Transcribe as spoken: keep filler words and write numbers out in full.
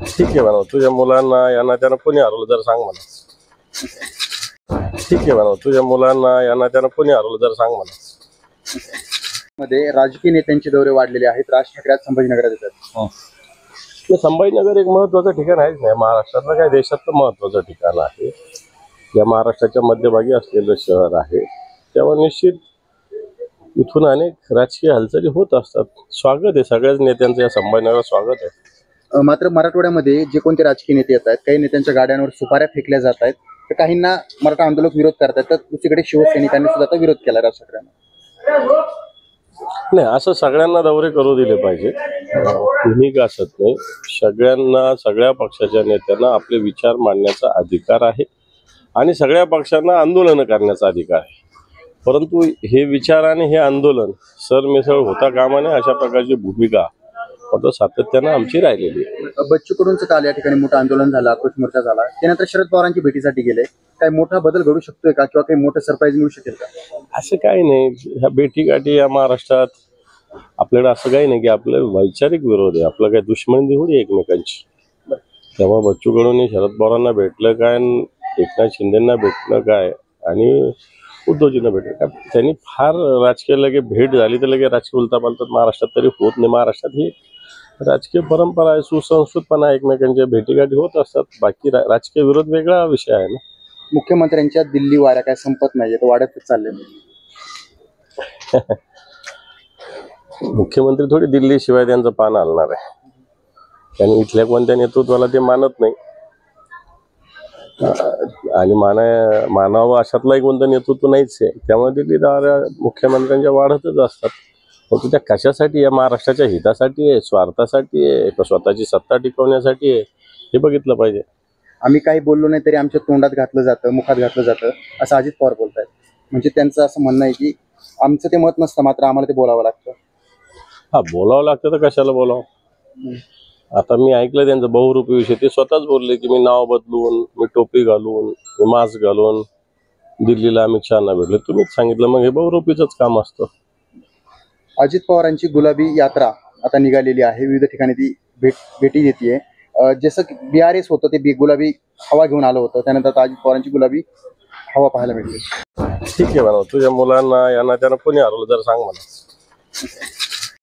ठीक आहे म्हणा, तुझ्या मुलांना यांना त्यांना कोणी हरवलं जर सांग म्हणा. ठीक आहे म्हणा, तुझ्या मुलांना यांना त्यांना कोणी हरवलं जर सांग म्हणा. मध्ये राजकीय नेत्यांचे दौरे वाढलेले आहेत. राज ठाकरे आज संभाजीनगरात येतात. संभाजीनगर एक महत्वाचं ठिकाण आहेच नाही महाराष्ट्रातलं, काय देशातलं महत्वाचं ठिकाण आहे. या महाराष्ट्राच्या मध्यभागी असलेलं शहर आहे, तेव्हा निश्चित इथून अनेक राजकीय हालचाली होत असतात. स्वागत आहे सगळ्याच नेत्यांचं या संभाजीनगरात स्वागत आहे. मात्र मराठवाड्यामध्ये जे कोणते राजकीय नेते येत आहेत, काही नेत्यांच्या गाड्यांवर सुपाऱ्या फेकल्या जात आहेत, तर काहींना मराठा आंदोलक विरोध करतात, तर दुसरीकडे शिवसैनिकांनी सुद्धा विरोध केला राज ठाकरेंना. नाही, असं सगळ्यांना दौरे करू दिले पाहिजे, कुणी का असत नाही. सगळ्यांना, सगळ्या पक्षाच्या नेत्यांना आपले विचार मांडण्याचा अधिकार आहे आणि सगळ्या पक्षांना आंदोलन करण्याचा अधिकार आहे. परंतु हे विचार आणि हे आंदोलन सरमिसळ होता कामा नये अशा प्रकारची भूमिका आता सातत्यानं आमची राहिलेली आहे. बच्चू कडूंचं काल या ठिकाणी मोठं आंदोलन झालं, आक्रोश मोर्चा झाला, त्यानंतर शरद पवारांची भेटीसाठी गेले. काही मोठा बदल घडू शकतोय का किंवा काही मोठं सरप्राईज मिळू शकेल का? असं काही नाही. ह्या भेटीगाठी या महाराष्ट्रात आपल्याला असं काही नाही की आपलं वैचारिक विरोध आहे, आपलं काही दुश्मनी थोडी एकमेकांची. तेव्हा बच्चू कडूंनी शरद पवारांना भेटलं काय, एकनाथ शिंदेना भेटलं काय आणि उद्धवजींना भेटलं काय, त्यांनी फार राजकीय लगे भेट झाली तर लगे राजकीय उलटापालटात महाराष्ट्रात तरी होत नाही. महाराष्ट्रात ही राजकीय परंपरा आहे, सुसंस्कृतपणा, एकमेकांच्या भेटीगाठी होत असतात. बाकी रा, राजकीय विरोध वेगळा विषय आहे ना. मुख्यमंत्र्यांच्या दिल्ली वाऱ्या काय संपत नाहीये, तर वाढतच चालले. मुख्यमंत्री थोडी दिल्ली शिवाय त्यांचं पान हलणार आहे. त्यांनी इथल्या कोणत्या नेतृत्वाला ते मानत नाही आणि माना मानावं अशातलाही कोणतं नेतृत्व नाहीच आहे. त्यामुळे दिल्ली दाऱ्या मुख्यमंत्र्यांच्या वाढतच असतात. परंतु त्या कशासाठी, या महाराष्ट्राच्या हितासाठी आहे, स्वार्थासाठी आहे का स्वतःची सत्ता टिकवण्यासाठी आहे, हे बघितलं पाहिजे. आम्ही काही बोललो नाही तरी आमच्या तोंडात घातलं जातं, मुखात घातलं जातं, असं अजित पवार बोलतायत. म्हणजे त्यांचं असं म्हणणं आहे की आमचं ते मत नसतं, मात्र आम्हाला ते बोलावं लागतं. हा, बोलावं लागतं तर कशाला बोलावं. आता मी ऐकलं त्यांचं बहुरूपी विषय, ते स्वतःच बोलले की मी नाव बदलून, मी टोपी घालून, मी मास्क घालून दिल्लीला अमित शहाना भेटले. तुम्हीच सांगितलं, मग हे बहुरूपीचंच काम असतं. अजित पवारांची गुलाबी यात्रा आता निघालेली आहे, विविध ठिकाणी ती भेट भेटी देते. जसं की बी आर एस होतं, ते बी गुलाबी हवा घेऊन आलं होतं, त्यानंतर आता अजित पवारांची गुलाबी हवा पाहायला मिळते. ठीक आहे म्हणा, तुझ्या मुलांना यांना त्यांना कोणी हरवलं जर सांग म्हणा.